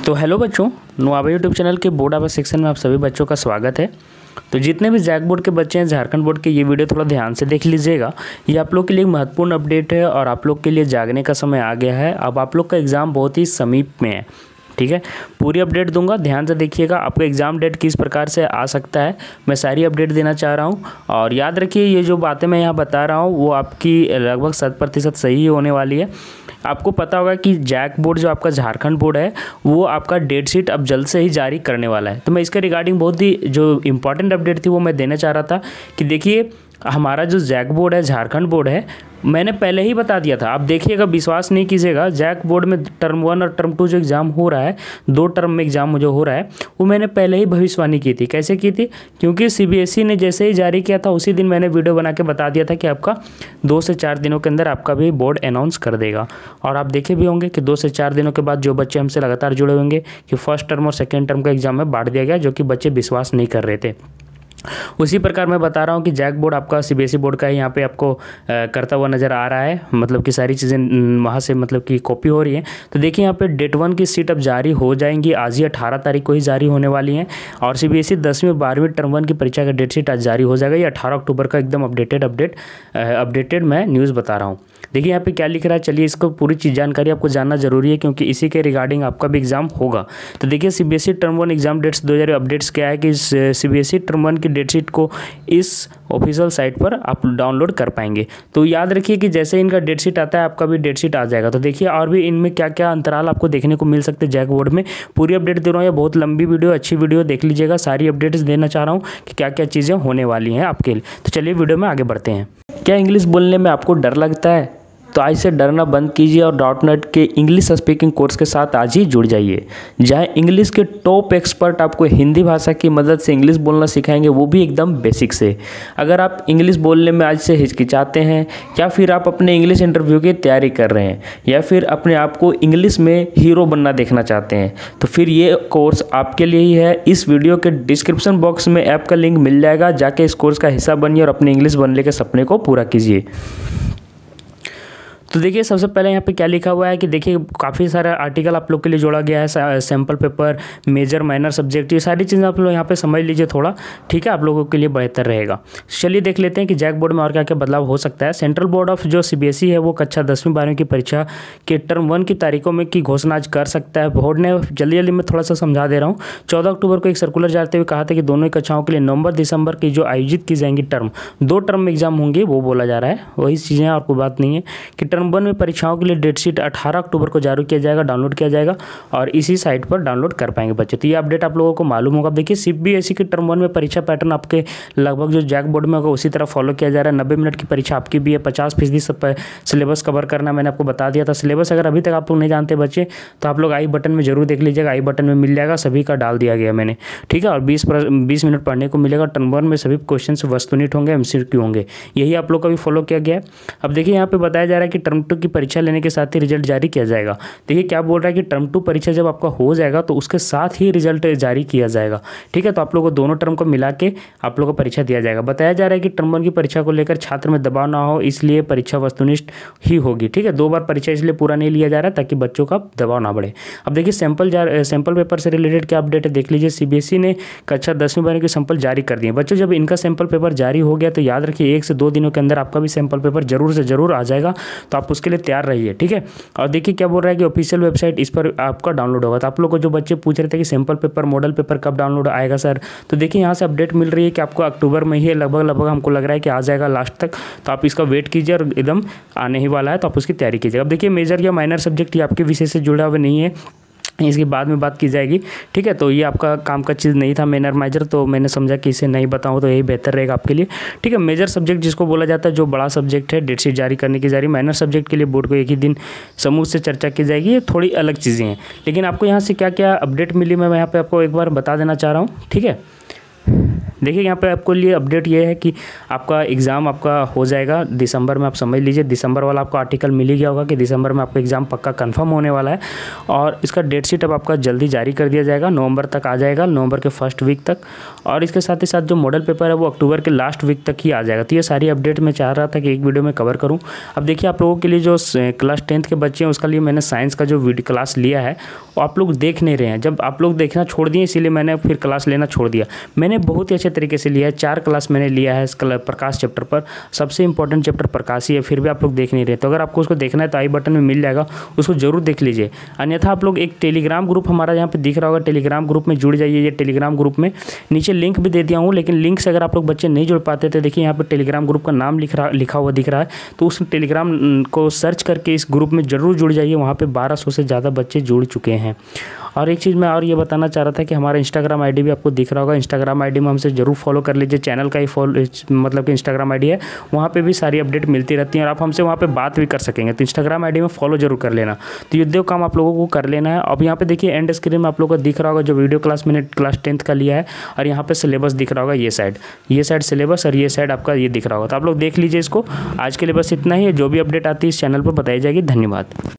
तो हेलो बच्चों, नुआबा यूट्यूब चैनल के बोर्ड आवर सेक्शन में आप सभी बच्चों का स्वागत है। तो जितने भी जैक बोर्ड के बच्चे हैं, झारखंड बोर्ड के, ये वीडियो थोड़ा ध्यान से देख लीजिएगा। ये आप लोग के लिए एक महत्वपूर्ण अपडेट है और आप लोग के लिए जागने का समय आ गया है। अब आप लोग का एग्ज़ाम बहुत ही समीप में है, ठीक है। पूरी अपडेट दूंगा, ध्यान से देखिएगा। आपका एग्ज़ाम डेट किस प्रकार से आ सकता है, मैं सारी अपडेट देना चाह रहा हूं। और याद रखिए, ये जो बातें मैं यहाँ बता रहा हूँ वो आपकी लगभग 100% सही होने वाली है। आपको पता होगा कि जैक बोर्ड जो आपका झारखंड बोर्ड है वो आपका डेट शीट अब जल्द से ही जारी करने वाला है। तो मैं इसके रिगार्डिंग बहुत ही जो इम्पॉर्टेंट अपडेट थी वो मैं देना चाह रहा था कि देखिए, हमारा जो जैक बोर्ड है, झारखंड बोर्ड है, मैंने पहले ही बता दिया था। आप देखिएगा, विश्वास नहीं कीजिएगा। जैक बोर्ड में टर्म 1 और टर्म 2 जो एग्ज़ाम हो रहा है, 2 टर्म में एग्ज़ाम जो हो रहा है, वो मैंने पहले ही भविष्यवाणी की थी। कैसे की थी? क्योंकि सीबीएसई ने जैसे ही जारी किया था उसी दिन मैंने वीडियो बना के बता दिया था कि आपका 2 से 4 दिनों के अंदर आपका भी बोर्ड अनाउंस कर देगा। और आप देखे भी होंगे कि 2 से 4 दिनों के बाद जो बच्चे हमसे लगातार जुड़े होंगे कि फर्स्ट टर्म और सेकेंड टर्म का एग्ज़ाम में बांट दिया गया, जो कि बच्चे विश्वास नहीं कर रहे थे। उसी प्रकार मैं बता रहा हूँ कि जैक बोर्ड आपका सीबीएसई बोर्ड का ही यहाँ पे आपको करता हुआ नज़र आ रहा है। मतलब कि सारी चीज़ें वहाँ से मतलब कि कॉपी हो रही हैं। तो देखिए, यहाँ पे डेट 1 की सीट अब जारी हो जाएंगी। आज ही 18 तारीख को ही जारी होने वाली हैं। और सीबीएसई 10वीं और 12वीं टर्म 1 की परीक्षा का डेट शीट आज जारी हो जाएगा। ये 18 अक्टूबर का एकदम अपडेटेड मैं न्यूज़ बता रहा हूँ। देखिए यहाँ पे क्या लिख रहा है, चलिए इसको पूरी चीज़ जानकारी आपको जानना जरूरी है, क्योंकि इसी के रिगार्डिंग आपका भी एग्जाम होगा। तो देखिए, CBSE term 1 exam dates 2000 updates क्या है कि सीबीएसई टर्म 1 की डेट शीट को इस ऑफिशियल साइट पर आप डाउनलोड कर पाएंगे। तो याद रखिए कि जैसे इनका डेट शीट आता है आपका भी डेट शीट आ जाएगा। तो देखिए, और भी इनमें क्या क्या अंतराल आपको देखने को मिल सकते हैं जैक बोर्ड में, पूरी अपडेट दे रहा हूँ। ये बहुत लंबी वीडियो, अच्छी वीडियो, देख लीजिएगा। सारी अपडेट्स देना चाह रहा हूँ कि क्या क्या चीज़ें होने वाली हैं आपके लिए। तो चलिए वीडियो में आगे बढ़ते हैं। क्या इंग्लिश बोलने में आपको डर लगता है? तो आज से डरना बंद कीजिए और डॉटनेट के इंग्लिश स्पीकिंग कोर्स के साथ आज ही जुड़ जाइए, जहां इंग्लिश के टॉप एक्सपर्ट आपको हिंदी भाषा की मदद से इंग्लिश बोलना सिखाएंगे, वो भी एकदम बेसिक से। अगर आप इंग्लिश बोलने में आज से हिचकिचाते हैं, या फिर आप अपने इंग्लिश इंटरव्यू की तैयारी कर रहे हैं, या फिर अपने आप को इंग्लिश में हीरो बनना देखना चाहते हैं, तो फिर ये कोर्स आपके लिए ही है। इस वीडियो के डिस्क्रिप्शन बॉक्स में ऐप का लिंक मिल जाएगा, जाके इस कोर्स का हिस्सा बनिए और अपने इंग्लिश बनने के सपने को पूरा कीजिए। तो देखिए, सबसे पहले यहाँ पे क्या लिखा हुआ है कि देखिए, काफ़ी सारा आर्टिकल आप लोग के लिए जोड़ा गया है। Sample paper, major minor subject, ये सारी चीज़ें आप लोग यहाँ पे समझ लीजिए थोड़ा, ठीक है, आप लोगों के लिए बेहतर रहेगा। चलिए देख लेते हैं कि जैक बोर्ड में और क्या क्या बदलाव हो सकता है। सेंट्रल बोर्ड ऑफ जो सीबीएसई है वो कक्षा 10वीं 12वीं की परीक्षा के टर्म 1 की तारीखों में की घोषणा आज कर सकता है। बोर्ड ने जल्दी मैं थोड़ा सा समझा दे रहा हूँ। 14 अक्टूबर को एक सर्कुलर जाते हुए कहा था कि दोनों कक्षाओं के लिए नवंबर दिसंबर की जो आयोजित की जाएंगी टर्म 2 टर्म में एग्जाम होंगे, वो बोला जा रहा है। वही चीज़ें और कोई बात नहीं है कि टर्म 1 में परीक्षाओं के लिए डेट शीट 18 अक्टूबर को जारी किया जाएगा, डाउनलोड किया जाएगा और इसी साइट पर डाउनलोड कर पाएंगे बच्चे। तो ये अपडेट आप लोगों को मालूम होगा। देखिए, सीबीएसई की टर्म 1 में परीक्षा पैटर्न आपके लगभग जो जैक बोर्ड में होगा उसी तरह फॉलो किया जा रहा है। 90 मिनट की परीक्षा आपकी भी है, 50% सिलेबस कवर करना मैंने आपको बता दिया था। सिलेबस अगर अभी तक आप लोग नहीं जानते बच्चे, तो आप लोग आई बटन में जरूर देख लीजिएगा। आई बटन में मिल जाएगा, सभी का डाल दिया गया मैंने, ठीक है। और 20 मिनट पढ़ने को मिलेगा। टर्म 1 में सभी क्वेश्चन वस्तुनिष्ठ होंगे, एमसीक्यू होंगे। यही आप लोग का भी फॉलो किया गया है। अब देखिए, यहाँ पे बताया जा रहा है कि टर्म 2 की परीक्षा लेने के साथ ही रिजल्ट जारी किया जाएगा। देखिए क्या बोल रहा है कि टर्म 2 परीक्षा जब आपका हो जाएगा तो उसके साथ ही रिजल्ट जारी किया जाएगा, ठीक है। तो आप लोगों को दोनों टर्म को मिला के आप लोगों को परीक्षा दिया जाएगा। बताया जा रहा है कि टर्म 1 की परीक्षा को लेकर छात्र में दबाव ना हो, इसलिए परीक्षा वस्तुनिष्ठ ही होगी, ठीक है। 2 बार परीक्षा इसलिए पूरा नहीं लिया जा रहा है ताकि बच्चों का दबाव ना बढ़े। अब देखिए, सैंपल पेपर से रिलेटेड क्या अपडेट है देख लीजिए। सीबीएसई ने कक्षा 10वीं 12वीं के सैंपल जारी कर दिए बच्चों। जब इनका सैंपल पेपर जारी हो गया तो याद रखिए 1 से 2 दिनों के अंदर आपका भी सैंपल पेपर जरूर से जरूर आ जाएगा। तो आप उसके लिए तैयार रहिए, ठीक है। और देखिए क्या बोल रहा है कि ऑफिशियल वेबसाइट इस पर आपका डाउनलोड होगा। तो आप लोग को जो बच्चे पूछ रहे थे कि सैंपल पेपर, मॉडल पेपर कब डाउनलोड आएगा सर, तो देखिए यहाँ से अपडेट मिल रही है कि आपको अक्टूबर में ही लगभग हमको लग रहा है कि आ जाएगा लास्ट तक। तो आप इसका वेट कीजिए और एकदम आने ही वाला है, तो आप उसकी तैयारी कीजिएगा। अब देखिए, मेजर या माइनर सब्जेक्ट ये आपके विषय से जुड़ा हुआ नहीं है, इसकी बाद में बात की जाएगी, ठीक है। तो ये आपका काम का चीज़ नहीं था मेजर माइनर, तो मैंने समझा कि इसे नहीं बताऊं तो यही बेहतर रहेगा आपके लिए, ठीक है। मेजर सब्जेक्ट जिसको बोला जाता है, जो बड़ा सब्जेक्ट है, डेट शीट जारी करने की जारी। माइनर सब्जेक्ट के लिए बोर्ड को एक ही दिन समूह से चर्चा की जाएगी। ये थोड़ी अलग चीज़ें हैं, लेकिन आपको यहाँ से क्या क्या अपडेट मिली मैं यहाँ पर आपको एक बार बता देना चाह रहा हूँ, ठीक है। देखिए यहाँ पे आपको लिए अपडेट ये है कि आपका एग्ज़ाम आपका हो जाएगा दिसंबर में। आप समझ लीजिए दिसंबर वाला आपको आर्टिकल मिल ही गया होगा कि दिसंबर में आपका एग्ज़ाम पक्का कंफर्म होने वाला है और इसका डेट शीट अब आपका जल्दी जारी कर दिया जाएगा, नवंबर तक आ जाएगा, नवंबर के फर्स्ट वीक तक। और इसके साथ ही साथ जो मॉडल पेपर है वो अक्टूबर के लास्ट वीक तक ही आ जाएगा। तो ये सारी अपडेट मैं चाह रहा था कि एक वीडियो में कवर करूँ। अब देखिए आप लोगों के लिए जो क्लास 10th के बच्चे हैं उसका लिए मैंने साइंस का जो वीडियो क्लास लिया है वो आप लोग देख नहीं रहे हैं। जब आप लोग देखना छोड़ दिए इसीलिए मैंने फिर क्लास लेना छोड़ दिया। मैंने बहुत ही अच्छे तरीके से लिया है, 4 क्लास मैंने लिया है इस प्रकाश चैप्टर पर। सबसे इंपॉर्टेंट चैप्टर प्रकाश ही है, फिर भी आप लोग देख नहीं रहे। तो अगर आपको उसको देखना है तो आई बटन में मिल जाएगा, उसको जरूर देख लीजिए। अन्यथा आप लोग एक टेलीग्राम ग्रुप हमारा यहाँ पे दिख रहा होगा, टेलीग्राम ग्रुप में जुड़ जाइए। ये टेलीग्राम ग्रुप में नीचे लिंक भी दे दिया हूँ, लेकिन लिंक से अगर आप लोग बच्चे नहीं जुड़ पाते तो देखिए यहाँ पर टेलीग्राम ग्रुप का नाम लिखा हुआ दिख रहा है, तो उस टेलीग्राम को सर्च करके इस ग्रुप में ज़रूर जुड़ जाइए। वहाँ पे 1200 से ज़्यादा बच्चे जुड़ चुके हैं। और एक चीज़ मैं और ये बताना चाह रहा था कि हमारा इंस्टाग्राम आईडी भी आपको दिख रहा होगा। इंस्टाग्राम आईडी में हमसे जरूर फॉलो कर लीजिए, चैनल का ही मतलब कि इंस्टाग्राम आईडी है, वहाँ पे भी सारी अपडेट मिलती रहती है और आप हमसे वहाँ पे बात भी कर सकेंगे। तो इंस्टाग्राम आईडी में फॉलो जरूर कर लेना। तो ये 2 काम आप लोगों को कर लेना है। अब यहाँ पे देखिए एंड स्क्रीन में आप लोगों को दिख रहा होगा जो वीडियो क्लास मैंने क्लास 10th का लिया है, और यहाँ पे सिलेबस दिख रहा होगा। ये साइड सिलेबस और ये साइड आपका ये दिख रहा होगा। तो आप लोग देख लीजिए इसको। आज के लिए बस इतना ही है। जो भी अपडेट आती है इस चैनल पर बताई जाएगी। धन्यवाद।